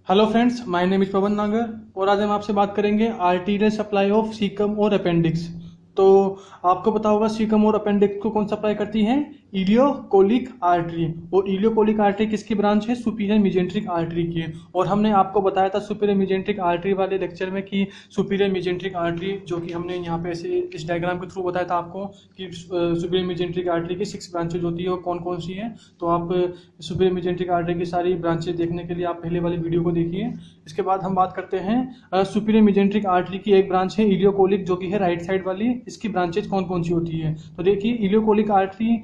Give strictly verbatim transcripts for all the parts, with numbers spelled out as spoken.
Hello friends, my name is Pawan Nagar और आज हम आपसे बात करेंगे आर्टीरियल सप्लाई ऑफ सीकम और अपेंडिक्स। तो आपको पता होगा सीकम और अपेंडिक्स को कौन सप्लाई करती है? Ileocolic artery. और इलियोकोलिक आर्टरी किसकी ब्रांच है? सुपीरियर मेजेंट्रिक आर्टरी की। और हमने आपको बताया था सुपीरियर मेजेंट्रिक आर्टरी वाले लेक्चर में कि सुपीरियर मेजेंट्रिक आर्टरी, जो कि हमने यहाँ पे ऐसे इस डायग्राम के थ्रू बताया था आपको कि सुपीरियर मेजेंट्रिक आर्टरी की सिक्स ब्रांचेज होती है और कौन कौन सी है। तो आप सुपीरियर मेजेंट्रिक आर्टरी की सारी ब्रांचेज देखने के लिए आप पहले वाली वीडियो को देखिए। इसके बाद हम बात करते हैं सुपीरियर मेजेंट्रिक आर्टरी की एक ब्रांच है इलियोकोलिक, जो कि है राइट साइड वाली। इसकी ब्रांचेज कौन कौन सी होती है? तो देखिए, इलियोकोलिक आर्टरी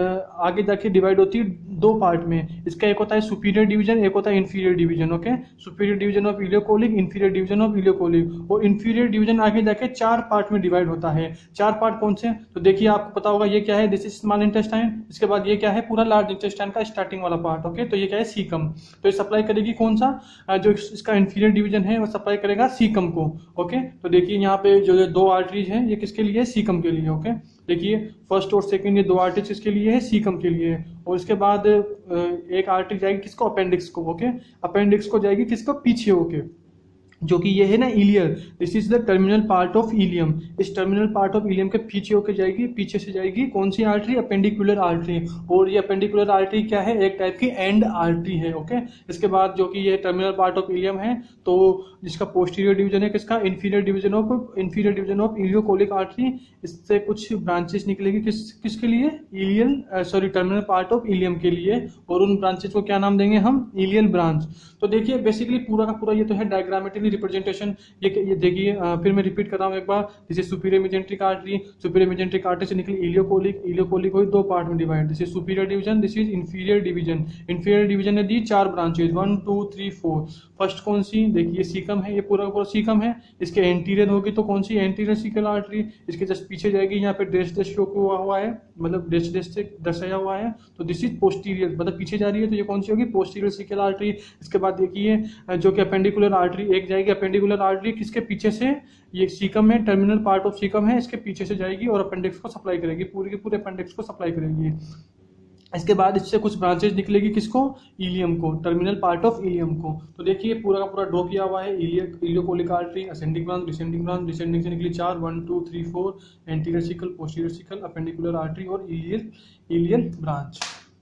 आगे जाके डिवाइड होती है दो पार्ट में। इसका एक होता है सुपीरियर डिवीजन, एक होता है inferior division. Okay, superior division of ileocolic, inferior division of ileocolic. और इंफीरियर डिवीजन आगे जाके चार पार्ट में डिवाइड होता है। चार पार्ट कौन से? तो देखिए, आपको पता होगा ये क्या है, दिस इज स्मॉल इंटेस्टाइन। इसके बाद ये क्या है? पूरा लार्ज इंटेस्टाइन का स्टार्टिंग वाला पार्ट। ओके, तो ये क्या है? सीकम। तो ये सप्लाई करेगी कौन सा? जो इसका इंफीरियर डिवीजन है वो सप्लाई करेगा सीकम को। ओके, तो देखिए यहाँ पे जो दो आर्टरीज है ये किसके लिए? सीकम के लिए। ओके, देखिए फर्स्ट और सेकंड ये दो आर्टरीज किसके लिए है? सीकम के लिए। और इसके बाद एक आर्टरी जाएगी किसको? अपेंडिक्स को। ओके, अपेंडिक्स को जाएगी किसको? पीछे होके, जो कि ये है ना ileum. This is the terminal part of ileum. इस टर्मिनल पार्ट ऑफ इलियम के पीछे होके जाएगी, पीछे से जाएगी कौन सी आर्टरी? Appendicular artery. और ये अपेंडिकुलर आर्टरी क्या है? एक टाइप की एंड आर्टरी है। ओके, इसके बाद जो कि ये टर्मिनल पार्ट ऑफ इलियम है, तो जिसका पोस्टीरियर डिवीजन है किसका? Inferior division of inferior division of ileocolic artery. इससे कुछ ब्रांचेस निकलेगी किस किसके लिए? Ileal sorry terminal part of ileum के लिए। और उन ब्रांचेस को क्या नाम देंगे हम? Ileal branch. तो देखिए बेसिकली पूरा का पूरा ये तो है डायग्रामेटिकली रिप्रेजेंटेशन। ये ये देखिए, फिर मैं रिपीट कर रहा हूँ एक बार। This is superior mesenteric artery. Superior mesenteric artery से निकली इलियोकोलिक। इलियोकोलिक हुई दो पार्ट में divide. This is superior division, this is inferior division. Inferior division ने दी चार branches, one two three four. First कौन सी? देखिए सीकम है, ये पूरा का पूरा सीकम है। इसके एंटीरियर होगी तो कौन सी? Anterior caecal artery. इसके जस्ट पीछे जाएगी, यहाँ पे डेश डेश शो हुआ हुआ है, मतलब डेश डेश से दर्शाया हुआ है। तो दिस इज पोस्टीरियर, मतलब पीछे जा रही है, तो ये कौन सी होगी? Posterior caecal artery. इसके बाद देखिए जो कि अपेंडिकुलर आर्टरी एक जाएगी। अपेंडिकुलर आर्टरी किसके पीछे से? ये सीकम है, टर्मिनल पार्ट ऑफ सीकम है, इसके पीछे से जाएगी और अपेंडिक्स को सप्लाई करेगी, पूरे के पूरे अपेंडिक्स को सप्लाई करेगी। इसके बाद इससे कुछ ब्रांचेज निकलेगी किसको? इलियम को, टर्मिनल पार्ट ऑफ इलियम को। तो देखिए पूरा का पूरा ड्रॉ किया हुआ है। Ileocolic artery, ascending branch, descending branch, descending से निकली चार, one two three four, anterior caecal, posterior caecal, appendicular artery और ileal ileal branch.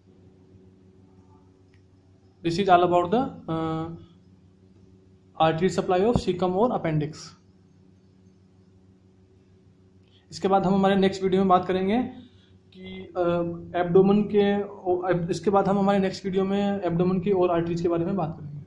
This is all about the artery supply of caecum और अपेंडिक्स। इसके बाद हम हमारे नेक्स्ट वीडियो में बात करेंगे कि एब्डोमेन के, इसके बाद हम हमारे नेक्स्ट वीडियो में एब्डोमेन की और आर्टरीज के बारे में बात करेंगे।